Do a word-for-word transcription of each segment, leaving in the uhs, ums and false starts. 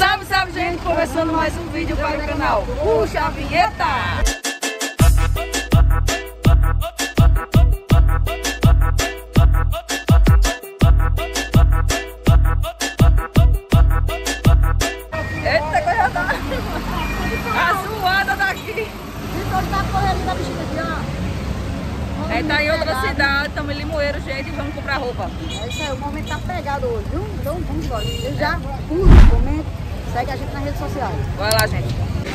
Salve, salve, gente! Começando mais um vídeo para o canal. Puxa a vinheta! Eita, coisa da... A zoada daqui! Então tá correndo da bexiga aqui, ó. A gente tá em outra cidade, estamos em Limoeiro, gente, e vamos comprar roupa. É isso aí, o momento tá pegado hoje, viu? Então vamos embora. Eu já curte, comenta, segue a gente nas redes sociais. Vai lá, gente.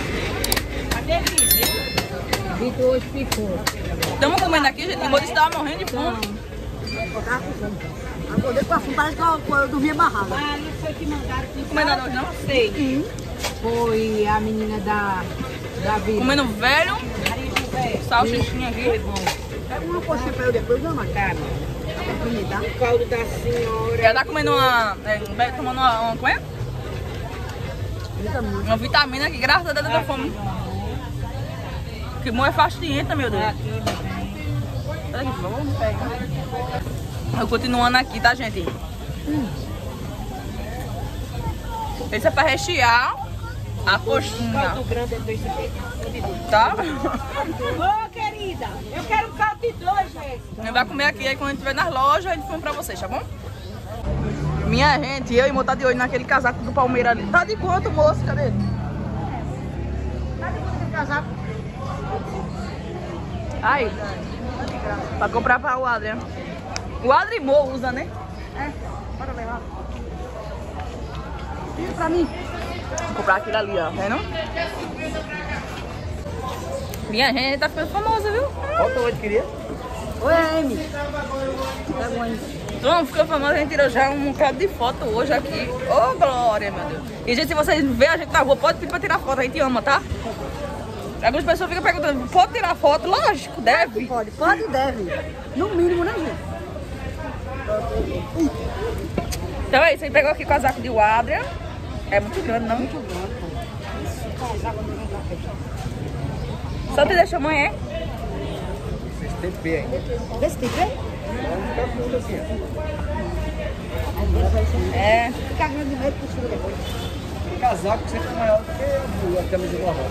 Vitor hoje ficou. Estamos comendo aqui, gente. Limoeiro estava morrendo de fome. Eu tava com fome. Acordei com a fome, parece que eu, eu dormia barrada. Ah, não foi que mandaram. Não comendo nada hoje, não? Sei. Foi a menina da, da Vila. Comendo velho, Maria José. salsichinha aqui. Pega uma coxinha pra eu depois, não, mãe? Tá, mãe. Tá? O caldo da senhora. Ela tá comendo uma... É, tomando uma... uma como é? Vitamina. Uma vitamina que graças a Deus dá fome. Que mão é fastidienta, meu Deus. Olha aqui, vamos pegar. Eu continuando aqui, tá, gente? Hum. Esse é pra rechear a coxinha. Caldo grande é dois e meio. Tá? Ô, querida, eu quero um caldo de dois, gente. A gente vai comer aqui, aí quando a gente estiver nas lojas, a gente filma pra vocês, tá bom? Minha gente, eu e Mo tá de olho naquele casaco do Palmeiras ali. Tá de quanto, moço? Cadê ele? Tá de quanto aquele casaco? Aí. Pra comprar pra o Adrian. O Adrian Mo usa, né? É, bora levar. Tira pra mim. Vou comprar aquilo ali, ó. Tá vendo? Minha gente tá ficando famosa, viu? Qual o tamanho que queria? Oi, Amy. Tá bom aí. Então, ficou famosa, a gente tirou já um bocado de foto hoje aqui. Ô, oh, glória, meu Deus. E, gente, se vocês verem a gente na rua, pode pedir pra tirar foto, a gente ama, tá? Algumas pessoas ficam perguntando, pode tirar foto? Lógico, deve. Pode, pode e deve. No mínimo, né, gente? Então é isso, a gente pegou aqui o casaco de Adrian. É muito grande, não? Muito bom. Esse casaco não vem pra frente. Só te deixa amanhã, é? Vocês têm pé ainda. Desse tipo, hein? Vamos ficar fundo assim, ó. É. Fica grande de medo, costura depois. O casaco sempre é maior do que a camisa normal.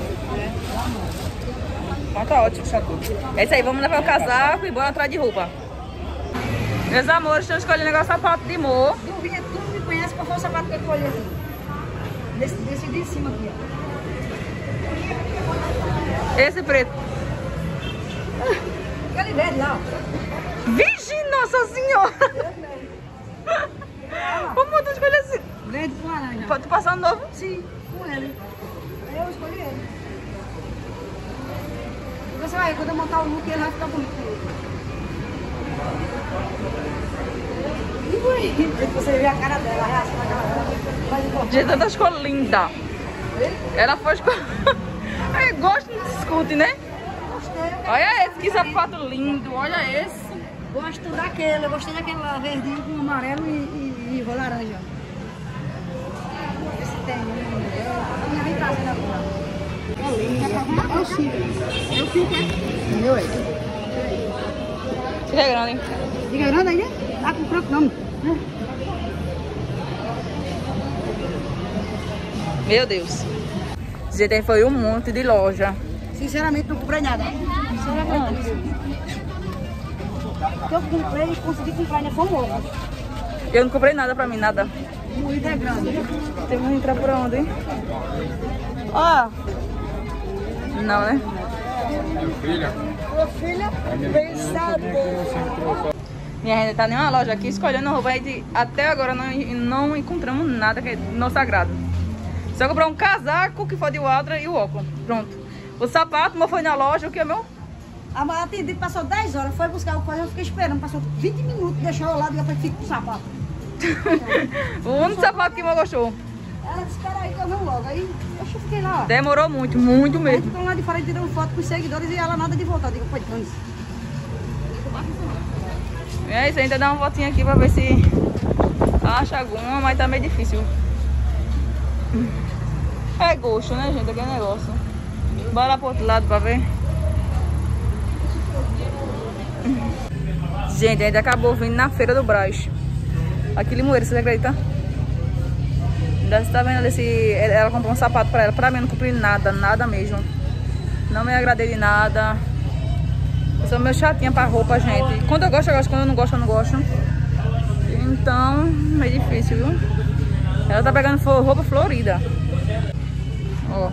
Então tá ótimo, chato. É isso aí, vamos levar o casaco e bora atrás de roupa. Meus amores, estão escolhendo agora o sapato de Mo. Tu, vinha, tu me conhece qual foi o sapato que eu escolhi aqui? Desse, desse de cima aqui, ó. Esse preto. Aquele verde lá, ó. Vixe, nossa senhora! Como tu escolheu assim? Verde com laranja. Pode passar um novo? Sim, com ele. Aí eu escolhi ele. E você vai, quando eu montar o look, ele vai ficar bonito. E foi. Você vê a cara dela, a reação da cara dela. Mas importante. Gente, ela ficou linda. Ela foi escolher. Eu gosto de discute, né? Gostei. Olha esse, que sapato lindo. Olha esse. Gosto daquele, eu gostei daquela verdinho com amarelo e, e, e laranja. Esse tem, eu não vem trazendo agora. É o Círio. É o Círio, é? Meu, é. Fica grande, hein? Fica grande aí, né? Tá com franco não. Meu Deus. Gente, foi um monte de loja. Sinceramente, não comprei nada. Sinceramente. O que eu comprei, consegui comprar, ainda foi um ovo. Eu não comprei nada pra mim, nada. Moído é grande. Temos que entrar por onde, hein? Ó. Não, né? Meu filho. Meu filho, pensador. Minha gente tá em uma loja aqui escolhendo roupa. E até agora não, não encontramos nada que é nosso agrado. Só comprar um casaco que foi de Adrian e o óculos. Pronto. O sapato, meu foi na loja, o que é meu? A mulher atendida passou dez horas, foi buscar o coisa, eu fiquei esperando. Passou vinte minutos, deixou eu lá e depois fiquei com o sapato. O único sapato que meu gostou. Ela disse, espera aí que eu venho logo. Aí eu fiquei lá, ó. Demorou muito, muito Aí mesmo. ficam lá de fora tirando foto com os seguidores e ela nada de voltar. Eu digo, foi trans. É isso, ainda dá uma voltinha aqui pra ver se acha alguma, mas tá meio difícil. É gosto, né, gente? Aquele negócio. Bora lá pro outro lado pra ver. Gente, ainda acabou vindo na Feira do Brás. Aqui em Limoeiro, você acredita? Você tá vendo ali se ela comprou um sapato pra ela. Pra mim eu não comprei nada, nada mesmo. Não me agradei de nada. Eu sou meio chatinha pra roupa, gente. Quando eu gosto, eu gosto. Quando eu não gosto, eu não gosto. Então, é difícil, viu? Ela tá pegando roupa florida. Ó.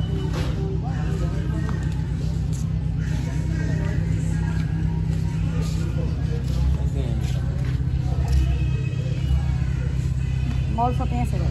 Mole só tem essa agora.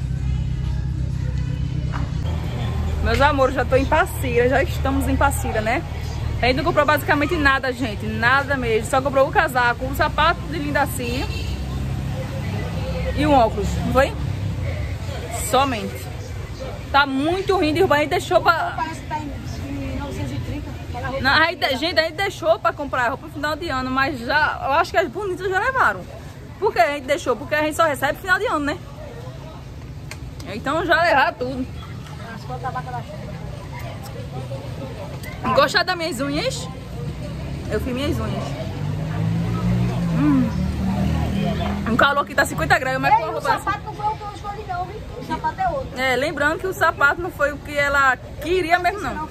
Meus amores, já tô em Passira, já estamos em Passira, né? A gente não comprou basicamente nada, gente, nada mesmo. Só comprou o casaco, um sapato de Lindaci e um óculos, não foi? Somente. Tá muito ruim de roupa, a gente deixou pra... Parece que tá em novecentos e trinta. Não, a gente, gente, a gente deixou pra comprar roupa no final de ano, mas já, eu acho que as bonitas já levaram. Por que a gente deixou? Porque a gente só recebe no final de ano, né? Então já levaram tudo. Gostar das minhas unhas? Eu fiz minhas unhas. Hum. Um calor aqui tá cinquenta graus, mas com a o roupa sapato não foi o que eu escolhi não, viu? O sapato é outro. É, lembrando que o sapato não foi o que ela queria mesmo, não.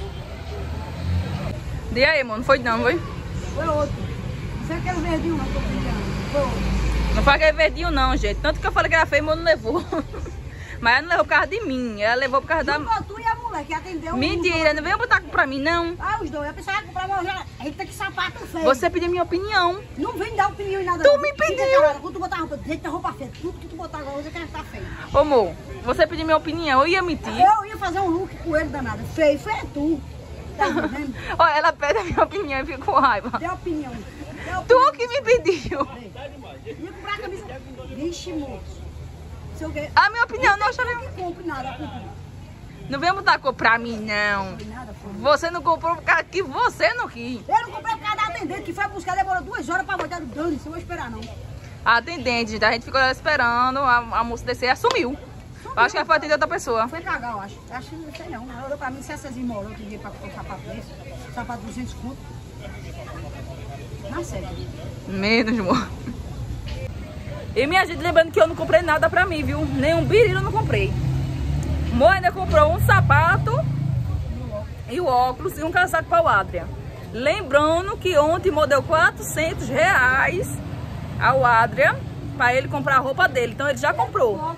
E aí, mano, não foi não, foi? Foi outro. Não foi aquele verdinho não, que eu pedi. Foi outro. Não foi aquele verdinho não, gente. Tanto que eu falei que era feio, mas não levou. Mas ela não levou por causa de mim. Ela levou por causa da... Não, tu e a mulher que atendeu. Mentira, não veio botar pra mim, não. Ah, os dois. Eu pensava que comprar uma já. Eita, que sapato feio. Você pediu minha opinião. Não vem dar opinião em nada. Tu não. me Fica pediu. calada. Quando tu botar roupa, deita roupa feia. Tudo que tu botar agora, você quer estar feio. Ô, amor, você pediu minha opinião. Eu ia mentir. Eu ia fazer um look com ele danado. Feio, feio é tu. Tá entendendo? Olha, ela pede a minha opinião e fica com raiva. Dê opinião. Dê opinião. Tu que me pediu. Ia comprar a camisa. Vixe, moço. Sei o quê. A minha opinião, não, Não Xavier. que compre nada, compre. Não vem botar cor pra mim, não. Não nada, foi. Você não comprou por causa que você não quis. Eu não comprei por causa da atendente que foi buscar, demorou duas horas pra voltar do dano. Se eu vou esperar, não. A atendente, gente, a gente ficou esperando a, a moça descer e assumiu. Eu acho que ela foi atender outra pessoa. Foi cagar, eu acho. Eu acho que não sei não. Ela olhou pra mim, se essas imorou outro dia pra comprar um sapato desse. Sapato de duzentos conto. Na sério. Menos, amor. E minha gente, lembrando que eu não comprei nada pra mim, viu? Nenhum birilo eu não comprei. O Mo ainda comprou um sapato e o óculos e um casaco para o Adrian. Lembrando que ontem Mo deu quatrocentos reais ao Adrian para ele comprar a roupa dele. Então ele já comprou.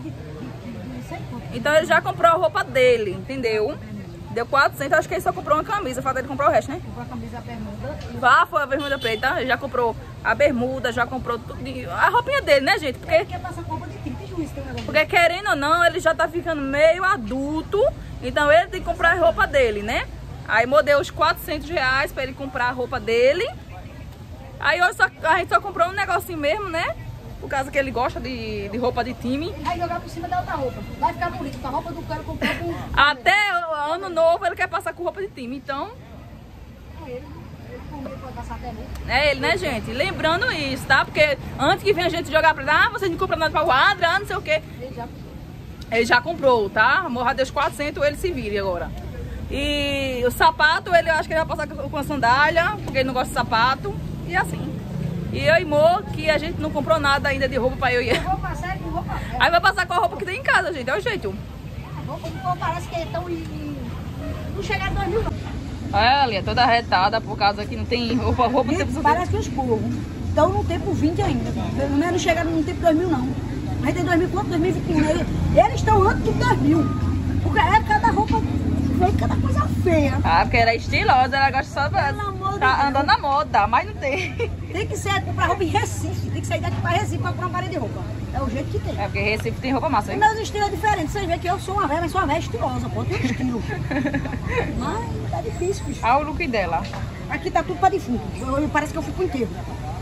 Então ele já comprou a roupa dele, entendeu? Deu quatrocentos, acho que ele só comprou uma camisa, falta ele comprar o resto, né? Comprou a camisa, a bermuda. Vá, foi a bermuda preta, ele já comprou a bermuda, já comprou tudo, a roupinha dele, né, gente? Porque, Quer passar roupa de trinta e um, esse teu negócio. porque querendo ou não, ele já tá ficando meio adulto, então ele tem que comprar a roupa dele, né? Aí modeu os quatrocentos reais pra ele comprar a roupa dele. Aí hoje só, a gente só comprou um negocinho mesmo, né? Por causa que ele gosta de, de roupa de time. Vai jogar por cima da outra roupa. Vai ficar bonito. A roupa do cara comprou com... Até o ano novo ele quer passar com roupa de time, então... Ele, ele comigo pode passar até mesmo. É ele, né, gente? Lembrando isso, tá? Porque antes que venha a gente jogar pra ele, ah, você não compra nada pra o Adrian, não sei o quê. Ele já... Ele já comprou, tá? Morra Deus quatrocentos, ele se vire agora. E o sapato, ele eu acho que ele vai passar com a sandália, porque ele não gosta de sapato. E assim. E eu e Mo, que a gente não comprou nada ainda de roupa pra eu ir. Roupa séria com roupa velha. Aí vai passar com a roupa que tem em casa, gente. É o jeito. A roupa que parece que estão em... Não chegaram a dois mil, não. Olha ali, é toda arretada por causa que não tem roupa, roupa E parece que os povos estão no tempo vinte ainda. Pelo menos não chegaram no tempo dois mil, não. Mas tem dois mil quanto? dois mil e vinte e um. Eles, eles estão antes do dois mil. Porque é cada roupa feia, cada coisa feia. Ah, porque ela é estilosa, ela gosta só pra... Pelo amor de Tá Deus. andando na moda, mas não tem. Tem que ser comprar roupa em Recife. Tem que sair daqui para Recife para comprar uma parede de roupa. É o jeito que tem. É porque Recife tem roupa massa, O hein? meu estilo é diferente. Vocês veem que eu sou uma velha, mas sou uma velha estilosa. Pô, tem estilo. Mas tá difícil, bicho. Olha o look dela. Aqui tá tudo para defunto. Eu- Parece que eu fui pro enterro.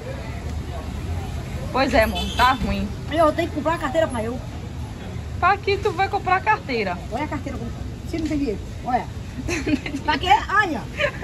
Pois é, amor, tá ruim. Eu tenho que comprar uma carteira para eu. Pra que tu vai comprar carteira? Olha a carteira. Se não tem dinheiro. Olha. Pra quê? Olha.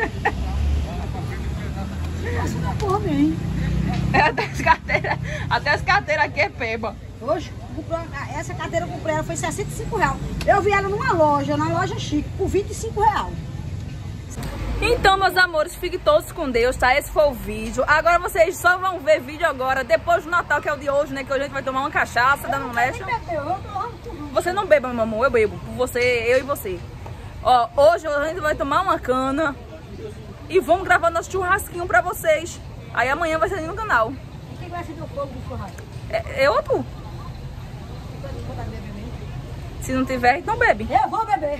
Nossa, uma porra bem. Até as carteiras, até as carteiras aqui é peba. Hoje, comprei uma- essa carteira eu comprei, ela foi sessenta e cinco reais. Eu vi ela numa loja, numa loja chique, por vinte e cinco reais. Então, meus amores, fiquem todos com Deus, tá? Esse foi o vídeo. Agora vocês só vão ver vídeo agora, depois do Natal, que é o de hoje, né? Que hoje a gente vai tomar uma cachaça, dando um leste. Eu tô você não beba, meu amor, eu bebo. Por você, eu e você. Ó, hoje a gente vai tomar uma cana e vamos gravar nosso churrasquinho pra vocês. Aí amanhã vai ser no canal. E quem vai acender o fogo do churrasco? É, eu ou tu? Se não tiver, então bebe. Eu vou beber.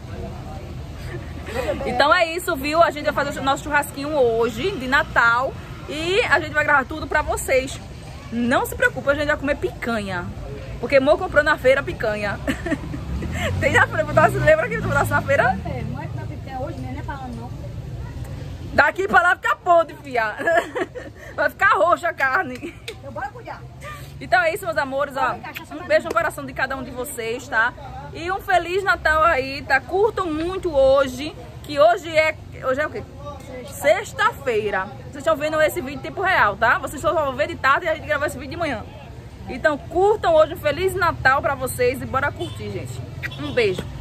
Então é isso, viu? A gente vai fazer o nosso churrasquinho hoje, de Natal. E a gente vai gravar tudo pra vocês. Não se preocupe, a gente vai comer picanha. Porque Mo comprou na feira picanha. Tem na feira, você lembra que tu botasse na feira? É, não é que vai ter hoje, né? Não é falando não. Daqui pra lá fica podre, fia. Vai ficar roxa a carne. Eu bora cuidar. Então é isso, meus amores, ó. Um beijo no coração de cada um de vocês, tá? E um Feliz Natal aí, tá? Curtam muito hoje, que hoje é... Hoje é o quê? Sexta-feira. Vocês estão vendo esse vídeo em tempo real, tá? Vocês só vão ver de tarde e a gente gravar esse vídeo de manhã. Então curtam hoje um Feliz Natal pra vocês e bora curtir, gente. Um beijo.